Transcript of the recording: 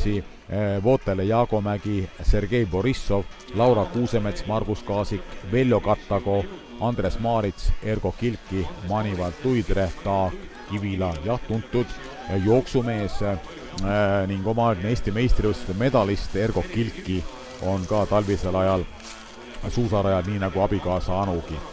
Meritsi, Vootele Jaagomägi, Sergei Borissov, Laura Kuusemets, Margus Kaasik, Veljo Kattago, Andres Maarits, Ergo Kilki, Manival Tuidre, Taag Kivila ja tuntud jooksumees ning omaaegne Eesti meistrivõistluste medalist Ergo Kilki on ka talvisel ajal suusarajal nii nagu abikaasa Anugi.